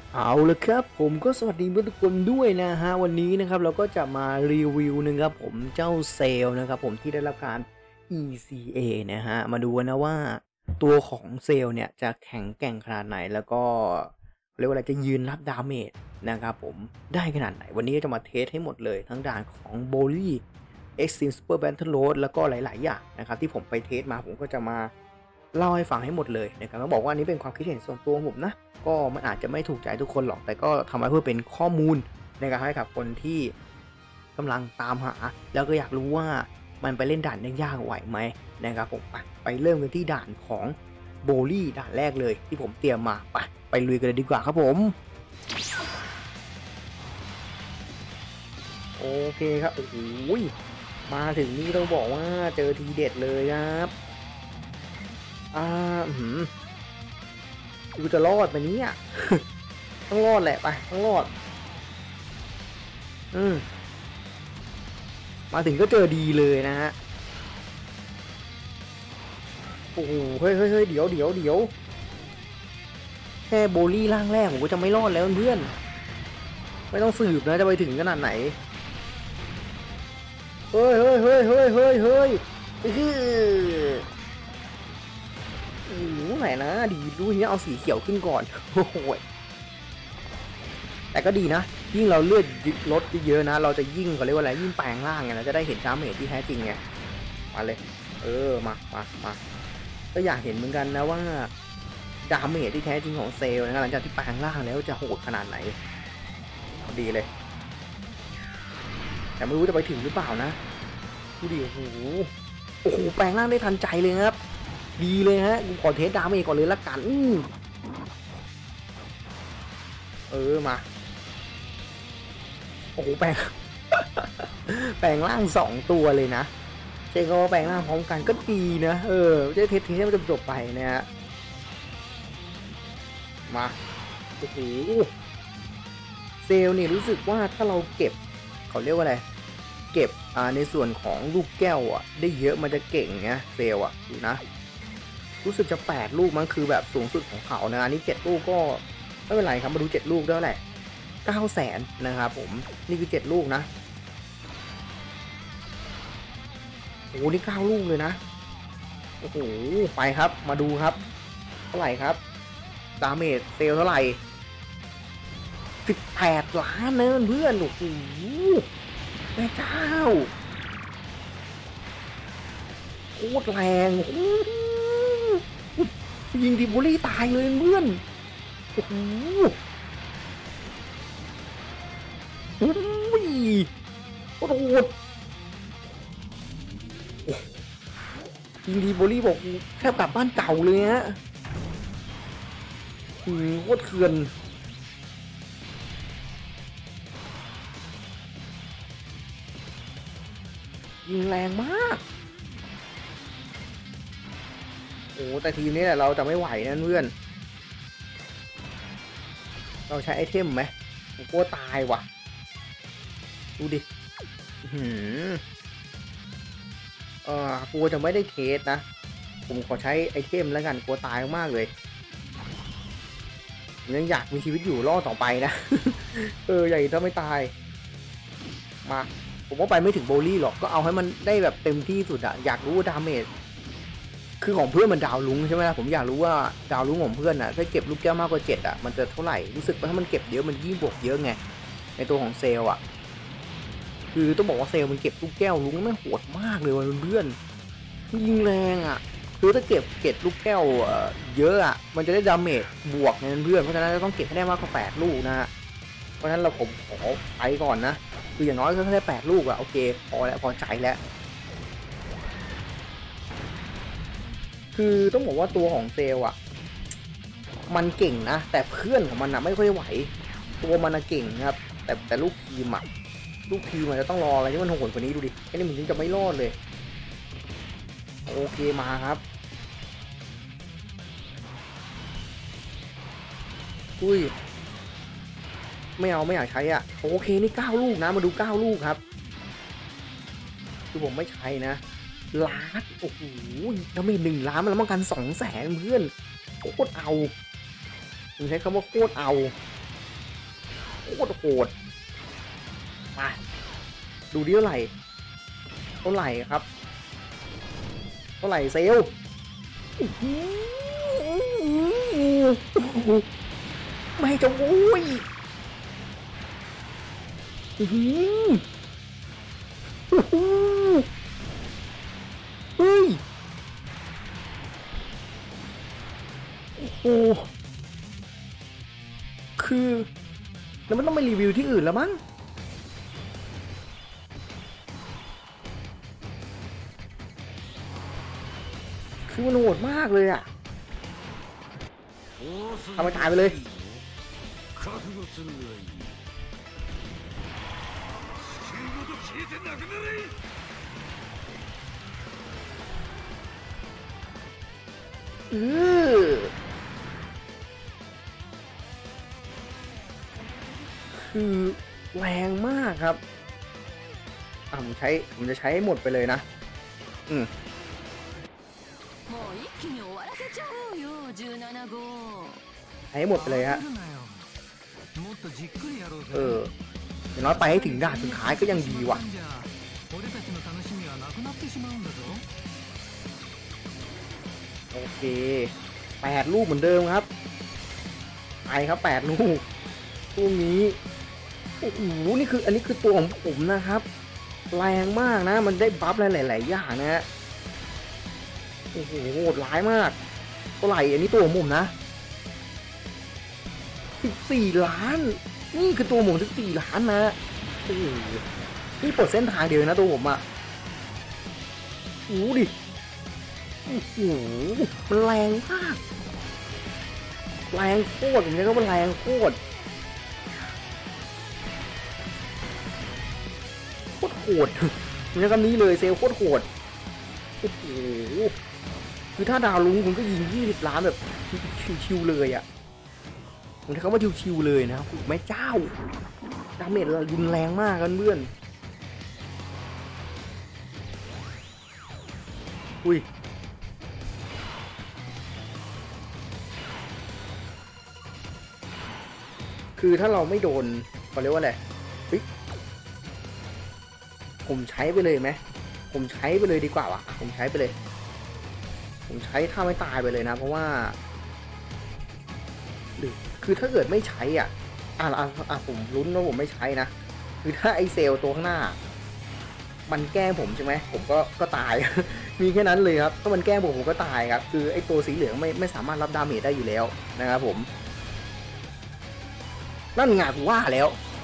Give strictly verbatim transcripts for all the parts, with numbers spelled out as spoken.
เอาละครับผมก็สวัสดีเพื่อนทุกคนด้วยนะฮะวันนี้นะครับเราก็จะมารีวิวนะครับผมเจ้าเซลล์นะครับผมที่ได้รับการ อี ซี เอ นะฮะมาดูนะว่าตัวของเซลล์เนี่ยจะแข็งแกร่งขนาดไหนแล้วก็เรียกว่าอะไรจะยืนรับดาเมจนะครับผมได้ขนาดไหนวันนี้จะมาเทสให้หมดเลยทั้งด่านของโบลี่ Extreme Super Battle Road แล้วก็หลายๆอย่างนะครับที่ผมไปเทสมาผมก็จะมาเล่าให้ฟังให้หมดเลยนะครับก็บอกว่านี้เป็นความคิดเห็นส่วนตัวผมนะก็มันอาจจะไม่ถูกใจทุกคนหรอกแต่ก็ทำมาเพื่อเป็นข้อมูลนะครับให้กับคนที่กำลังตามหาแล้วก็อยากรู้ว่ามันไปเล่นด่านยากๆไหวไหมนะครับผมไปไปเริ่มกันที่ด่านของโบลี่ด่านแรกเลยที่ผมเตรียมมาไปไปลุยกันเลยดีกว่าครับผมโอเคครับโอ้โหมาถึงนี่ต้องบอกว่าเจอทีเด็ดเลยครับอ่าหืมกูจะรอดไปนี้อ่ะ ต้องรอดแหละไปต้องรอดอืมมาถึงก็เจอดีเลยนะฮะโอ้โหเฮ้ยเฮ้ยเฮ้ยเดี๋ยวเดี๋ยวเดี๋ยวแค่โบลี่ร่างแรกผมก็จะไม่รอดแล้วเพื่อนไม่ต้องสืบนะจะไปถึงขนาดไหนเฮ้ยเฮ้ยเฮ้ยเฮ้ยเฮ้ยเฮ้ยฮือโอ้โหไหนนะดีดูนี้เอาสีเขียวขึ้นก่อนโอ้โหแต่ก็ดีนะยิ่งเราเลือดลดเยอะนะเราจะยิ่งเขาเรียกว่าอะไรยิ่งแปลงร่างไงเราจะได้เห็นดาเมจที่แท้จริงไงมาเลยเออมามามาก็อยากเห็นเหมือนกันนะว่าดาเมจที่แท้จริงของเซลล์นะหลังจากที่แปลงร่างแล้วจะโหดขนาดไหนดีเลยแต่ไม่รู้จะไปถึงหรือเปล่านะดูดิโอ้โหโอ้โหแปลงร่างได้ทันใจเลยครับดีเลยฮะกูขอเทสดาเมจก่อนเลยละกันเออมาโอ้โหแปลง แปลงร่างสองตัวเลยนะเจ๊ก็แปลงร่างพร้อมกันก็ดีนะเออจะเทสทีให้มันจบไปนะฮะมาโอ้โหเซลล์นี่รู้สึกว่าถ้าเราเก็บเขาเรียกว่าอะไรเก็บอ่าในส่วนของลูกแก้วอ่ะได้เยอะมันจะเก่งไงเซลล์อ่ะดูนะรู้สึกจะแปดลูกมันคือแบบสูงสุดของเขานะอันนี้เจ็ดลูกก็ไม่เป็นไรครับมาดูเจ็ดลูกด้วยแหละเก้าแสนนะครับผมนี่คือเจ็ดลูกนะโอ้โหนี่เก้าลูกเลยนะโอ้โหไปครับมาดูครับเท่าไหร่ครับดาเมจเซลเท่าไหร่สิบแปดล้านเนินเพื่อนโอ้โหแม่เจ้าโคตรแรงโอ้โหยิงดิบูลี่ตายเลยเพื่อนโอ้โหโอ้ยโคตรโหดยิงดิบูลี่บอกแทบกลับบ้านเก่าเลยฮะโคตรเถื่อนยิงแรงมากโอ้แต่ทีมนี้แหละเราจะไม่ไหวนะเพื่อนเราใช้ไอเทมไหมผมกลัวตายว่ะดูดิหืมเออกลัวจะไม่ได้เทสนะผมขอใช้ไอเทมแล้วกันกลัวตายมากเลยยังอยากมีชีวิตอยู่รอดต่อไปนะเออใหญ่ถ้าไม่ตายมาผมว่าไปไม่ถึงโบลี่หรอกก็เอาให้มันได้แบบเต็มที่สุดอะอยากรู้ว่าดาเมจคือของเพื่อนมันดาวลุ้งใช่ไหมล่ะผมอยากรู้ว่าดาวลุ้งของเพื่อนอะถ้าเก็บลูกแก้วมากกว่าเจ็ดอะมันจะเท่าไหร่รู้สึกว่าถ้ามันเก็บเยอะมันยิ่งบวกเยอะไงในตัวของเซลอะคือต้องบอกว่าเซลมันเก็บลูกแก้วลุ้งมันโหดมากเลยเพื่อนยิงแรงอะคือถ้าเก็บเก็บลูกแก้วเยอะอะมันจะได้ดาเมจบวกในเพื่อนเพราะฉะนั้นเราต้องเก็บให้ได้มากกว่าแปดลูกนะฮะเพราะฉะนั้นเราผมขอไปก่อนนะคืออย่างน้อยก็แค่แปดลูกอะโอเคพอแล้วพอใจแล้วคือต้องบอกว่าตัวของเซลอะมันเก่งนะแต่เพื่อนของมันอะไม่ค่อยไหวตัวมันอะเก่งครับแต่แต่ลูกทีมอะลูกทีมมันจะต้องรออะไรที่มันโหดกว่านี้ดูดิแค่นี้มันถึงจะไม่รอดเลยโอเคมาครับอุ้ยไม่เอาไม่อยากใช้อ่ะโอเคนี่เก้าลูกนะมาดูเก้าลูกครับคือผมไม่ใช้นะล้านโอ้โหแล้วไม่หนึ่งล้านมันแล้วมันกันสองแสนเพื่อนโคตรเอาผมใช้คำว่าโคตรเอาโคตรโหดมาดูดิเท่าไหร่เท่าไหร่ครับเท่าไหร่เซลไม่จะโว้ยเฮ้ยโอ้คือแล้วมันต้องไปรีวิวที่อื่นแล้วมั้งคือมันโหดมากเลยอะทำไปตายไปเลยเออคือแรงมากครับอ่ะผมใช้ผมจะใช้ให้หมดไปเลยนะอืมใช้ให้หมดไปเลยฮะเอออย่างน้อยไปให้ถึงด่านสุดท้ายก็ยังดีว่ะโอเคแปดลูกเหมือนเดิมครับไปครับแปดลูกลูกนี้โอ้โหนี่คืออันนี้คือตัวของผมนะครับแรงมากนะมันได้บัฟหลายๆอย่างนะฮะโอ้โหโหดร้ายมากเท่าไหร่อันนี้ตัวของผมนะสิบสี่ล้านนี่คือตัวผมสิบสี่ล้านนะโอ้โหนี่เปิดเส้นทางเดียวนะตัวผมอ่ะโอ้ดิโอ้โหมันแรงมากแรงโคตรผมเรียกว่าแรงโคตรโคตรโหดผมเรียกคำนี้เลยเซลโคตรโหดโอ้โหคือถ้าดาวลุงคุณก็ยิงยี่สิบล้านแบบชิวๆเลยอ่ะผมใช้คำว่าชิวๆเลยนะครับแม่เจ้าดาเมจรุนแรงมากกันเพื่อนอุ้ยคือถ้าเราไม่โดนเขาเรียกว่าอะไรผมใช้ไปเลยไหมผมใช้ไปเลยดีกว่าวะผมใช้ไปเลยผมใช้ถ้าไม่ตายไปเลยนะเพราะว่าหรือคือถ้าเกิดไม่ใช้อ่ะอ่ะอ่ะอ่ะผมลุ้นว่าผมไม่ใช้นะคือถ้าไอเซลตัวข้างหน้ามันแกล้งผมใช่ไหมผมก็ก็ตาย มีแค่นั้นเลยครับถ้ามันแกล้งผมผมก็ตายครับคือไอตัวสีเหลืองไม่ไม่สามารถรับดาเมจได้อยู่แล้วนะครับผมนั่นไงกูว่าแล้ว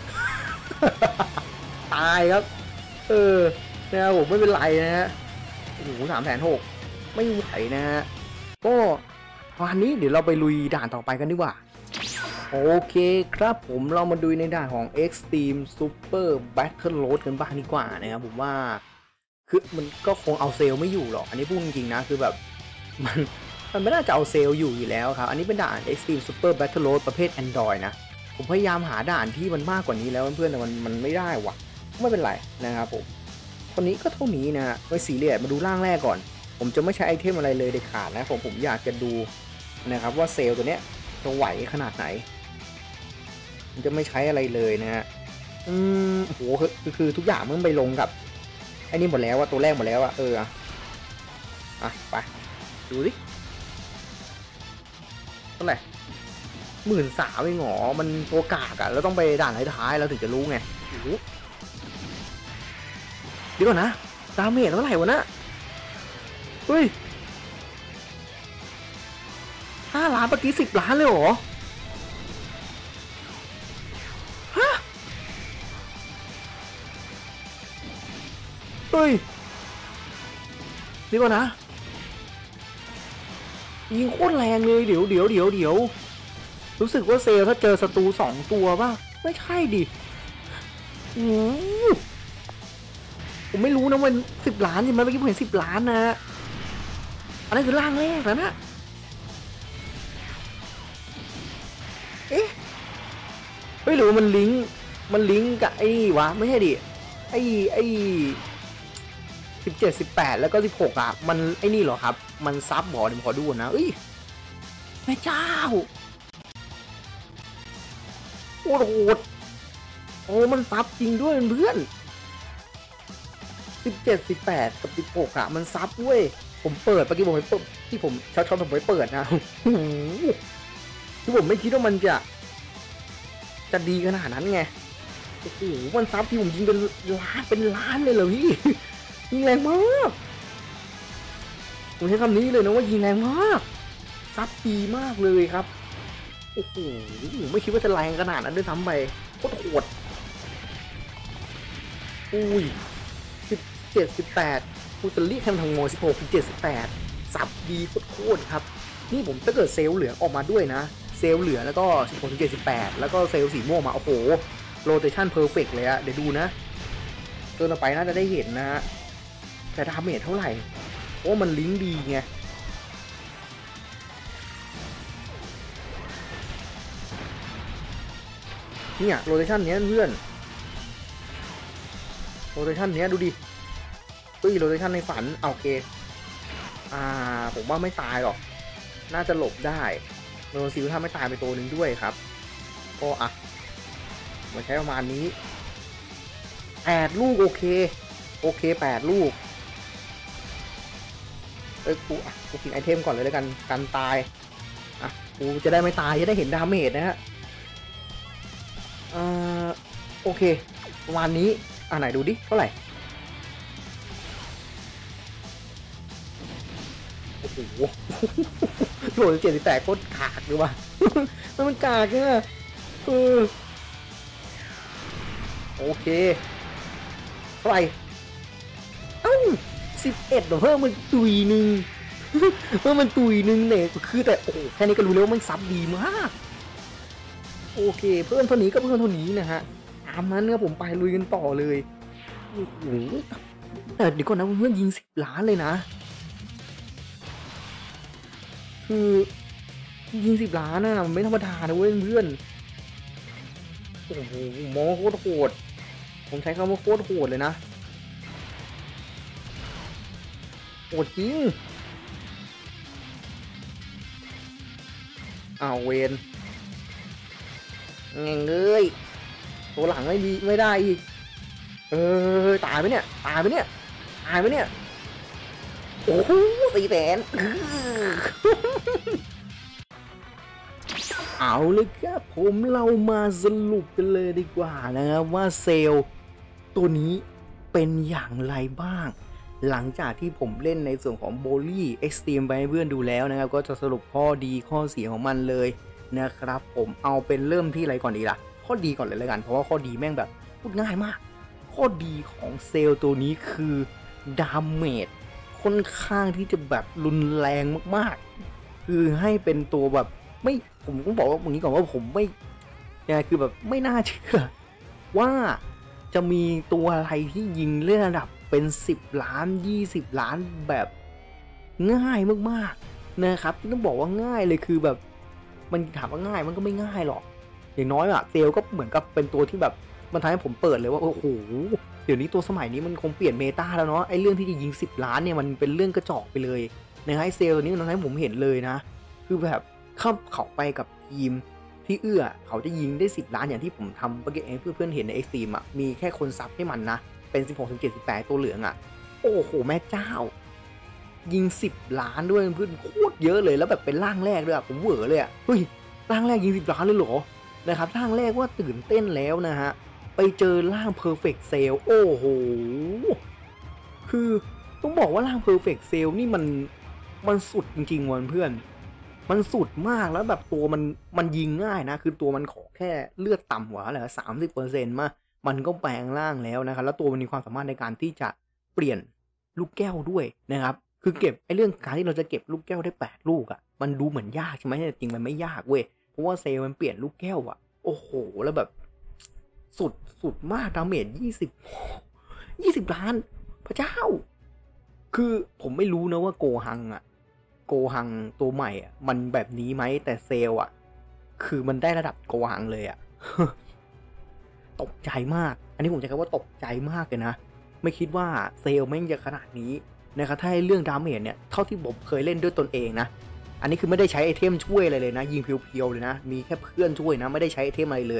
ตายครับเออนะครับผมไม่เป็นไรนะฮะโอ้โหสามแสนหกไม่ไหวนะฮะก็วันนี้เดี๋ยวเราไปลุยด่านต่อไปกันดีกว่าโอเคครับผมเรามาดูในด่านของ Extreme Super Battle Road กันบ้างดีกว่านะครับผมว่าคือมันก็คงเอาเซลไม่อยู่หรอกอันนี้พูดจริงๆนะคือแบบมันมันไม่น่าจะเอาเซลอยู่อยู่แล้วครับอันนี้เป็นด่าน Extreme Super Battle Road ประเภท Android นะผมพยายามหาด่านที่มันมากกว่านี้แล้วเพื่อนๆแต่มันมันไม่ได้ว่ะไม่เป็นไรนะครับผมคนนี้ก็เท่านี้นะฮะไว้สีเหลี่ยมมาดูร่างแรกก่อนผมจะไม่ใช้ไอเทมอะไรเลยเด็ดขาดนะผมผมอยากจะดูนะครับว่าเซลล์ตัวเนี้ยจะไหวขนาดไหนผมจะไม่ใช้อะไรเลยนะฮะอืมโหคือคือทุกอย่างมันไปลงกับไอ้นี่หมดแล้วว่าตัวแรกหมดแล้วอะเอออ่ะไปดูดิเท่าไหร่หมื่นสามเองหรอมันตัวกากอะแล้วต้องไปด่านท้ายๆแล้วถึงจะรู้ไงเดี๋ยวก่อนนะดาเมจเท่าไหร่วะนะเฮ้ยห้าล้านเมื่อกี้สิบล้านเลยเหรอฮะเฮ้ยเดี๋ยวก่อนนะยิงโคตรแรงเลยเดี๋ยวเดี๋ยวเดี๋ยวเดี๋ยวรู้สึกว่าเซลถ้าเจอศัตรูสองตัวป่ะไม่ใช่ดิโอ้ผมไม่รู้นะมันสิบล้านใช่ไหมเมื่อกี้ผมเห็นสิบล้านนะอันนั้นคือร่างแรกแล้วนะเอ๊ะเฮ้ยหรือว่ามันลิงก์มันลิงก์กับไอ้นี่วะไม่ใช่ดิไอ้ไอ้สิบเจ็ดสิบแปดแล้วก็สิบหกอ่ะมันไอ้นี่เหรอครับมันซับหมอเดี๋ยวขอดูนะเอ้ยแม่เจ้าโอ้โหโอ้มันซับจริงด้วยเพื่อนสิบเจ็ด สิบแปดกับสิบหกอะมันซับด้วยผมเปิดเมื่อกี้ผมไปเปิดที่ผมช็อตช็อตผมไปเปิดนะคือผมไม่คิดว่ามันจะจะดีขนาดนั้นไงโอ้โหมันซับที่ผมยิงเป็นล้านเป็นล้านเลยเหรอพี่ยิงแรงมากผมใช้คำนี้เลยนะว่ายิงแรงมากซับดีมากเลยครับโอ้โหไม่คิดว่าจะแรงขนาดนั้นด้วยซ้ำไปโคตรโหดอุ้ยสิบเจ็ดสิบแปดกูจะเรียกแฮมทางโมสิบหกสิบเจ็ดสิบแปดสับดีโคตรครับนี่ผมถ้าเกิดเซลล์เหลืองออกมาด้วยนะเซลล์เหลืองแล้วก็สิบหกสิบเจ็ดสิบแปดแล้วก็เซลล์สีม่วงมาโอ้โหโรเตชันเพอร์เฟกต์เลยอะเดี๋ยวดูนะเกินต่อไปน่าจะได้เห็นนะฮะแต่ดาเมจเท่าไหร่โอ้มันลิงก์ดีไงเนี่ยโรเตชันเนี้ยเพื่อนโรเตชันเนี้ยดูดิตุ้ยโรเตชันในฝันโอเคอ่าผมว่าไม่ตายหรอกน่าจะหลบได้โนซิลถ้าไม่ตายไปตัวหนึ่งด้วยครับก็อ่ะมาใช้ประมาณนี้แปดลูกโอเคโอเคแปดลูกเอ้ยกูอ่ะกูกินไอเทมก่อนเลยแล้วกันกันตายอ่ะกูจะได้ไม่ตายจะได้เห็นดาเมจนะฮะอ่าโอเคประมาณนี้อ่ะไหนดูดิเท่าไหร่โอ้โหโหดเจ็ดสิบแปดโคตรกากเลยว่ะมันกากเนี่ยเออโอเคเท่าไหร่เอ้าสิบเอ็ดเพิ่มมันตุยหนึ่งเพิ่มมันตุยหนึ่งเนี่ยคือแต่โอ้แค่นี้ก็รู้แล้วมันซับดีมากโอเคเพิ่มเท่านี้ก็เพิ่มเท่านี้นะฮะตามนั้นเนี่ยผมไปลุยกันต่อเลยโอ้โหแต่เดี๋ยวก่อนนะเพื่อนยิงสิบล้านเลยนะคือยิงสิบล้านนะมันไม่ธรรมดานะเว้ยเพื่อนโอ้โหมองโคตรโหดผมใช้คำว่าโคตรโหดเลยนะโหดจริงอ้าวเวนเงี้ยเลยตัวหลังไม่ดีไม่ได้อีกเออตายไปเนี่ยตายไปเนี่ยตายไปเนี่ยโอ้โหตีแสนเอาเลยครับผมเรามาสรุปกันเลยดีกว่านะครับว่าเซลล์ตัวนี้เป็นอย่างไรบ้างหลังจากที่ผมเล่นในส่วนของโบลี่เอ็กซ์ตรีมไปให้เพื่อนดูแล้วนะครับก็จะสรุปข้อดีข้อเสียของมันเลยนะครับผมเอาเป็นเริ่มที่อะไรก่อนดีล่ะข้อดีก่อนเลยแล้วกันเพราะว่าข้อดีแม่งแบบพูดง่ายมากข้อดีของเซลล์ตัวนี้คือดาเมจค่อนข้างที่จะแบบรุนแรงมากๆคือให้เป็นตัวแบบไม่ผมต้องบอกว่าอย่างนี้ก่อนว่าผมไม่ยังไงคือแบบไม่น่าเชื่อว่าจะมีตัวอะไรที่ยิงเล่นระดับเป็นสิบล้านยี่สิบล้านแบบง่ายมากๆนะครับที่ต้องบอกว่าง่ายเลยคือแบบมันถามว่าง่ายมันก็ไม่ง่ายหรอกอย่างน้อยอะเซลก็เหมือนกับเป็นตัวที่แบบมันทำให้ผมเปิดเลยว่าโอ้โหเดี๋ยวนี้ตัวสมัยนี้มันคงเปลี่ยนเมตาแล้วเนาะไอ้เรื่องที่จะยิงสิบล้านเนี่ยมันเป็นเรื่องกระจอกไปเลยนะฮะไอ้เซลนี้มันทำให้ผมเห็นเลยนะคือแบบเข้าเขาไปกับทีมที่เอื้อเขาจะยิงได้สิบล้านอย่างที่ผมทำเมื่อกี้เพื่อนเพื่อนเห็นในเอ็กซ์ตรีมอะมีแค่คนซับให้มันนะเป็นสิบหก สิบเจ็ด สิบแปดตัวเหลืองอะโอ้โหแม่เจ้ายิงสิบล้านด้วยเพื่อนโคตรเยอะเลยแล้วแบบเป็นร่างแรกด้วยผมเหวอเลยอะเฮ้ยร่างแรกยิงสิบล้านเลยเหรอนะครับร่างแรกว่าตื่นเต้นแล้วนะฮะไปเจอร่าง Perfect Cell โอ้โหคือต้องบอกว่าร่าง Perfect Cell นี่มันมันสุดจริงๆวันเพื่อนมันสุดมากแล้วแบบตัวมันมันยิงง่ายนะคือตัวมันขอแค่เลือดต่ำกว่าแหละสามสิบเปอร์เซ็นต์มามันก็แปลงร่างแล้วนะครับแล้วตัวมันมีความสามารถในการที่จะเปลี่ยนลูกแก้วด้วยนะครับคือเก็บไอ้เรื่องการที่เราจะเก็บลูกแก้วได้แปดลูกอ่ะมันดูเหมือนยากใช่ไหมแต่จริงมันไม่ยากเว้ยเพราะว่าเซลมันเปลี่ยนลูกแก้วอ่ะโอ้โหแล้วแบบสุดสุดมากดาเมจยี่สิบ ยี่สิบล้านพระเจ้าคือผมไม่รู้นะว่าโกฮังอ่ะโกฮังตัวใหม่อ่ะมันแบบนี้ไหมแต่เซลอ่ะคือมันได้ระดับโกฮังเลยอ่ะ ตกใจมากอันนี้ผมจะคำว่าตกใจมากเลยนะไม่คิดว่าเซลแม่งจะขนาดนี้นะครับถ้าเรื่องดาเมจเนี่ยเท่าที่ผมเคยเล่นด้วยตนเองนะอันนี้คือไม่ได้ใช้ไอเทมช่วยอะไรเลยนะยิงเพียวๆเลยนะมีแค่เพื่อนช่วยนะไม่ได้ใช้ไอเทมอะไรเลย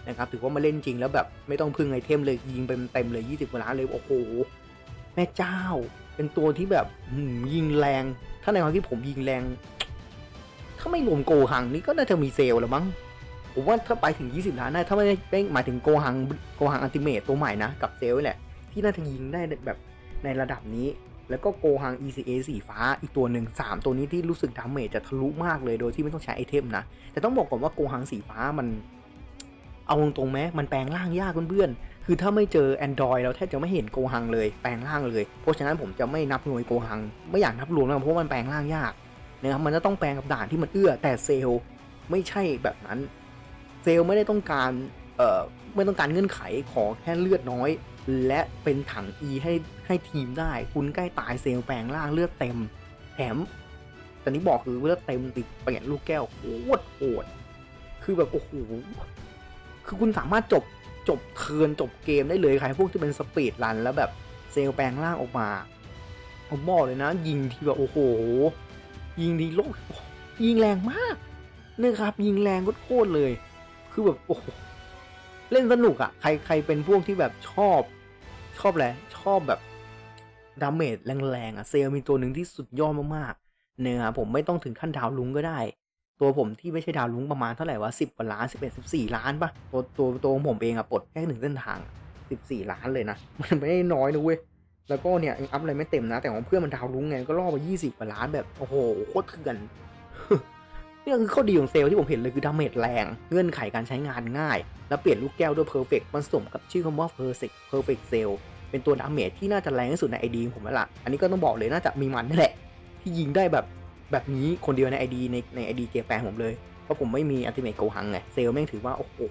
นะครับถือว่ามาเล่นจริงแล้วแบบไม่ต้องพึ่งไอเทมเลยยิงไปเต็มเลยยี่สิบกว่าล้านเลยโอ้โหแม่เจ้าเป็นตัวที่แบบยิงแรงถ้าในความที่ผมยิงแรงถ้าไม่รวมโกหังนี่ก็น่าจะมีเซลแล้วมั้งผมว่าถ้าไปถึงยี่สิบล้านได้ถ้าไม่ได้หมายถึงโกหังโกหังอัลติเมทตัวใหม่นะกับเซลแหละที่น่าจะยิงได้แบบในระดับนี้แล้วก็โกหัง อี ซี เอ สีฟ้าอีกตัวหนึ่งสามตัวนี้ที่รู้สึกดาเมจจะทะลุมากเลยโดยที่ไม่ต้องใช้ไอเทมนะแต่ต้องบอกก่อนว่าโกหังสีฟ้ามันเอาตรงๆไหมมันแปลงร่างยากเพื่อนๆคือถ้าไม่เจอ Android เราแทบจะไม่เห็นโกหังเลยแปลงร่างเลยเพราะฉะนั้นผมจะไม่นับหน่วยโกหังไม่อยากนับรวมนะเพราะมันแปลงร่างยากนะครับมันจะต้องแปลงกับด่านที่มันเอื้อแต่เซลไม่ใช่แบบนั้นเซลไม่ได้ต้องการเอ่อไม่ต้องการเงื่อนไขขอแค่เลือดน้อยและเป็นถัง E ให้ให้ทีมได้คุณใกล้ตายเซลแปลงร่างเลือดเต็มแถมตอนนี้บอกคือเลือดเต็มติดเปลี่ยนลูกแก้วโคตรโหดคือแบบโอ้โหคือคุณสามารถจบจบเทิร์นจบเกมได้เลยใครพวกที่เป็นสปีดรันแล้วแบบเซลแปลงร่างออกมาผมบอกเลยนะยิงทีแบบโอ้โหยิงทีโลกยิงแรงมากนะครับยิงแรงโคตรเลยคือแบบโอ้โหเล่นสนุกอ่ะใครใครเป็นพวกที่แบบชอบชอบอะไรชอบแบบดาเมจแรงๆอ่ะเซลมีตัวหนึ่งที่สุดยอดมากๆเนี่ยครับผมไม่ต้องถึงขั้นดาวลุงก็ได้ตัวผมที่ไม่ใช่ดาวลุงประมาณเท่าไหร่วะสิบกว่าล้านสิบเอ็ด สิบสี่ล้านป่ะตัวตัวตัวผมเองอ่ะปลดแค่หนึ่งเส้นทางสิบสี่ล้านเลยนะมันไม่ได้น้อยนะเว้ยแล้วก็เนี่ยยังอัพอะไรไม่เต็มนะแต่ของเพื่อนมันดาวลุงไงก็ล่อไปยี่สิบกว่าล้านแบบโอ้โหโคตรเถื่อนนี่คือข้อดีของเซลที่ผมเห็นเลยคือดาเมจแรงเงื่อนไขการใช้งานง่ายแล้วเปลี่ยนลูกแก้วด้วยเพอร์เฟกต์มันสมกับชื่อคำว่า perfect perfect cell เป็นตัวดาเมจที่น่าจะแรงที่สุดใน ไอ ดี ของผมแล้วล่ะอันนี้ก็ต้องบอกเลยน่าจะมีมันนั่นแหละที่ยิงได้แบบแบบนี้คนเดียวใน ไอ ดี ในใน ไอ ดี เจแปนผมเลยเพราะผมไม่มีอัลติเมทโกหังไงเซลแม่งถือว่าโอ้โห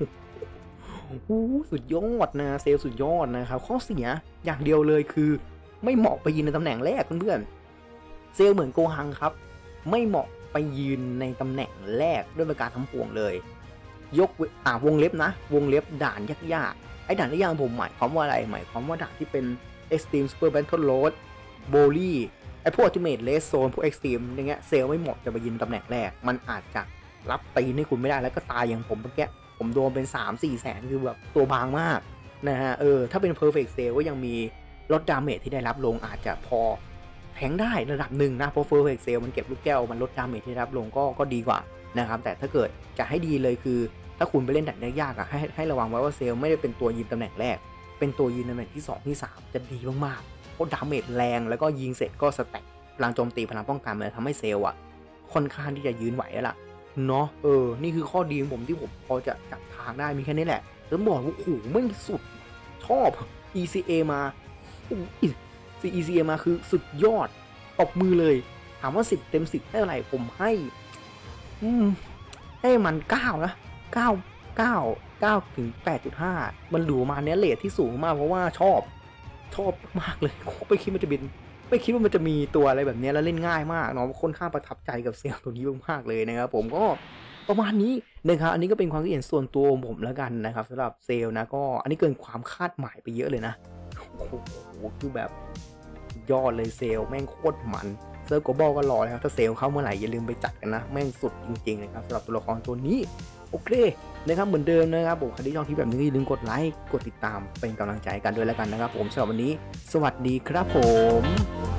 สุดยอดนะเซลสุดยอดนะครับข้อเสียอย่างเดียวเลยคือไม่เหมาะไปยืนในตำแหน่งแรกเพื่อนๆเซลเหมือนโกหังครับไม่เหมาะไปยืนในตำแหน่งแรกด้วยประการทั้งปวงเลยยกอ่าวงเล็บนะวงเล็บด่านยากๆไอ้ด่านยากๆผมหมายความว่าอะไรหมายความว่าด่านที่เป็น Extreme Super Battle Road Bully ไอ้พวก Ultimate Red Zone พวก Extreme อย่างเงี้ยเซลไม่เหมาะจะไปยืนตำแหน่งแรกมันอาจจะรับตีนให้คุณไม่ได้แล้วก็ตายอย่างผมเมื่อกี้ผมโดนเป็น สามสี่ แสนคือแบบตัวบางมากนะฮะเออถ้าเป็น Perfect Cell ก็ยังมีลดดาเมจที่ได้รับลงอาจจะพอแทงได้ระดับหนึ่งนะเพราะ Perfect Cell มันเก็บลูกแก้วมันลดดาเมจที่ได้รับลงก็ก็ดีกว่านะครับแต่ถ้าเกิดจะให้ดีเลยคือถ้าคุณไปเล่นด่านยากๆอ่ะให้ให้ระวังไว้ว่าเซลไม่ได้เป็นตัวยืนตำแหน่งแรกเป็นตัวยืนตำแหน่งที่สองที่สามจะดีมากๆเพราะดาเมจแรงแล้วก็ยิงเสร็จก็สแต็กพลังโจมตีพลังป้องกันมันทำให้เซลอ่ะค่อนข้างที่จะยืนไหวแล้วล่ะเนาะเออนี่คือข้อดีของผมที่ผมพอจะจับทางได้มีแค่นี้แหละแล้วบอกว่าโอ้โหไม่สุดชอบ อี ซี เอ มา อี ซี เอ มาคือสุดยอดตบมือเลยถามว่าสิบเต็มสิบให้อะไรผมให้อืมให้มันเก้านะเก้า เก้า เก้าถึง แปดจุดห้า มันดูมาเนี้ยเรทที่สูงมากเพราะว่าชอบชอบมากเลยไม่คิดมันจะเป็นไม่คิดว่ามันจะมีตัวอะไรแบบนี้แล้วเล่นง่ายมากเนาะค่อนข้างประทับใจกับเซลตัวนี้มากๆเลยนะครับผมก็ประมาณนี้นะครับอันนี้ก็เป็นความคิดเห็นส่วนตัวของผมแล้วกันนะครับสำหรับเซลนะก็อันนี้เกินความคาดหมายไปเยอะเลยนะโอ้โหคือแบบยอดเลยเซลแม่งโคตรมันเซิร์ฟโกลบอลก็รอนะครับถ้าเซลเข้าเมื่อไหร่อย่าลืมไปจัดกันนะแม่งสุดจริงๆนะครับสำหรับตัวละครตัวนี้โอเคนะครับเหมือนเดิมนะครับผมใครที่ชอบคลิปแบบนี้อย่าลืมกดไลค์กดติดตามเป็นกำลังใจกันด้วยแล้วกันนะครับผมสำหรับวันนี้สวัสดีครับผม